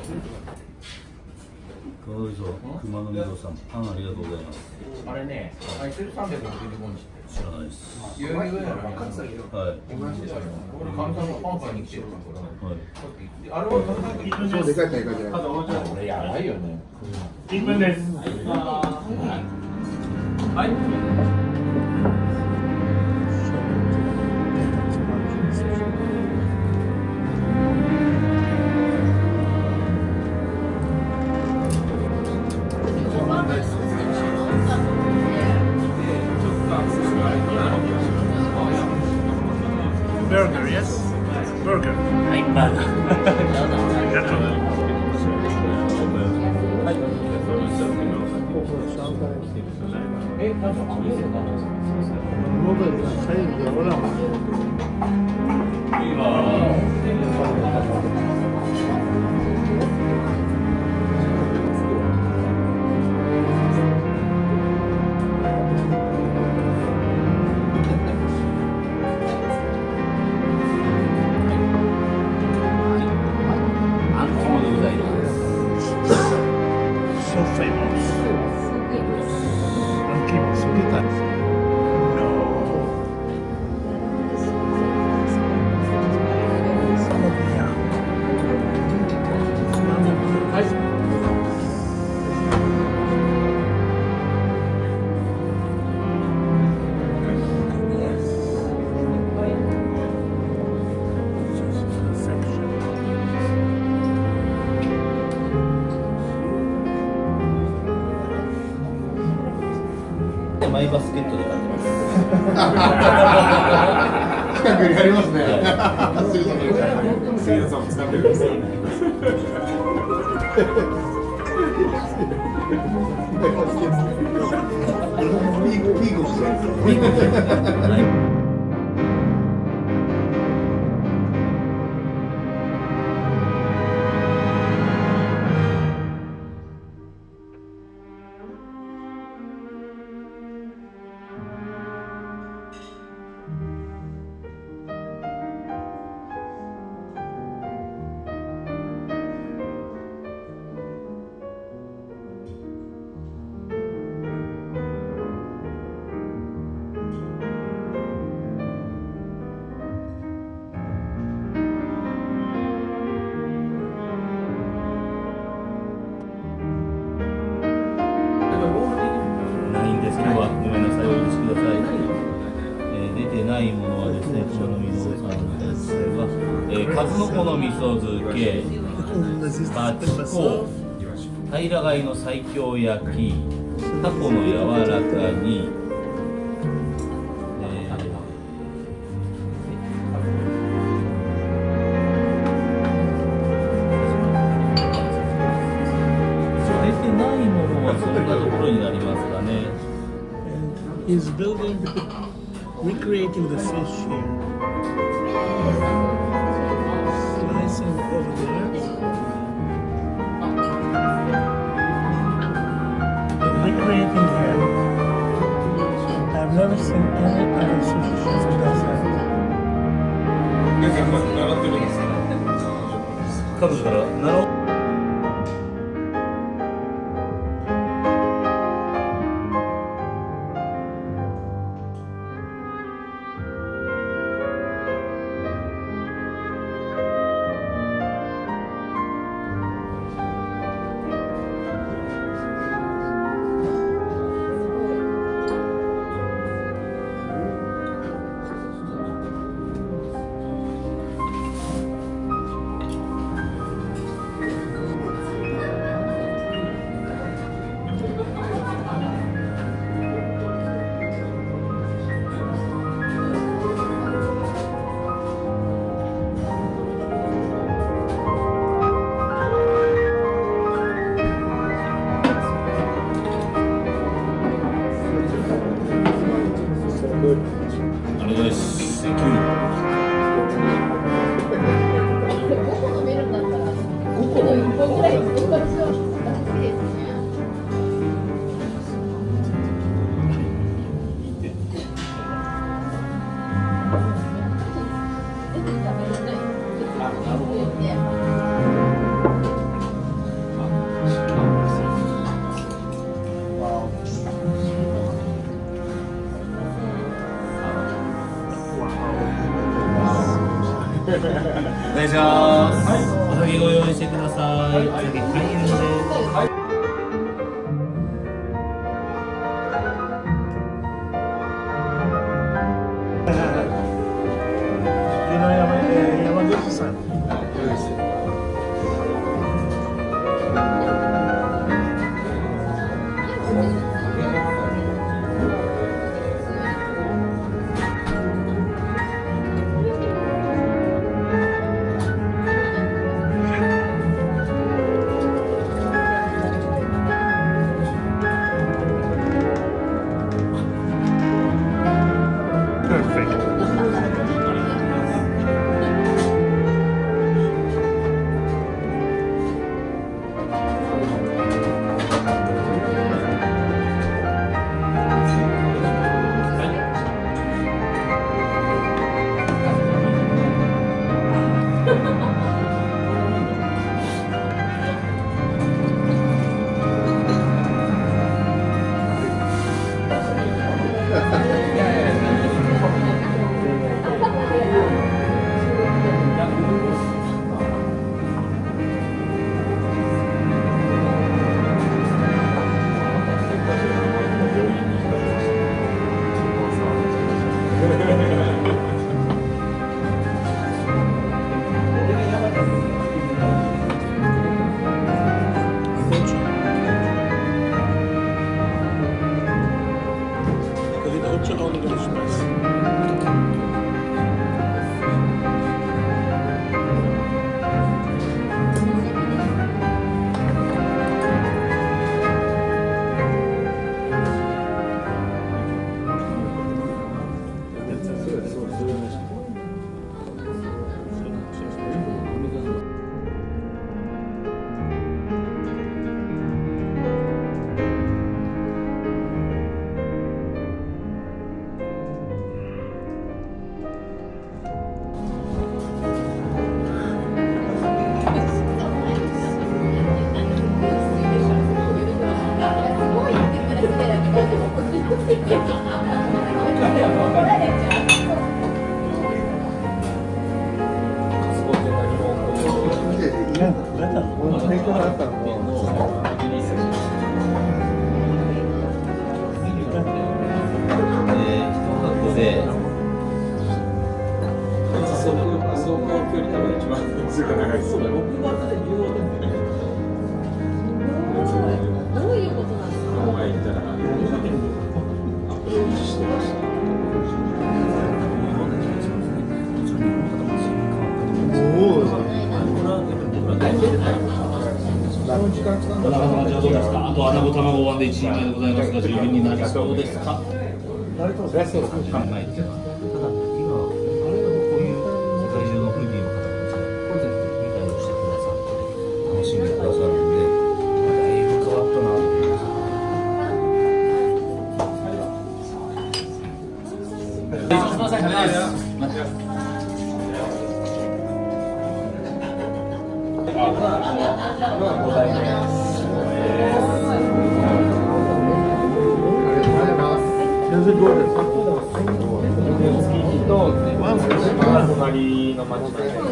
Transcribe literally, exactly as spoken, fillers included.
どうぞ、熊野水さん、パンありがとうございます。 あれね、アイセルさんびゃくろくじゅうごにちって知らないです。 有名やろね。はい。俺、かみさんがパンパンに来てるから。はい。あれは食べたい。そうでかい大会じゃない。これやばいよね。いっぷんです。はい。 Burger, yes? Burger. はい、バーガー。 ありがとう。 はい。 え、なんかあげるのかな。 So famous. Takaaki Sugita. No. Mamma mia. Mamma mia. マイバスケットで買ってます。 近くにありますね。杉野さんも使ってるんですよ。ビーゴしてる。 ないものはですね、このみのさんですが、えー、数の子の味噌漬け、バチコ、平貝の西京焼き、タコの柔らかに、えー、出てないものはそんなところになりますかね。 He's building, recreating the fish here. Slicing over there. Recreating here. I've never seen any other sushi chef who does that. 彼女から習う。 願いします。お酒ご用意してください。お酒開演です。あと穴子卵ワンでいちにんめでございますが、十分になりそうですか？考えてただ、今あれだとこういう世界中のフーディーの方たちが理解をしてくださって楽しんでくださるんで、だいぶ変わったなと思います。すみません、ありがとうございます。ございます。全然どうですか？隣の町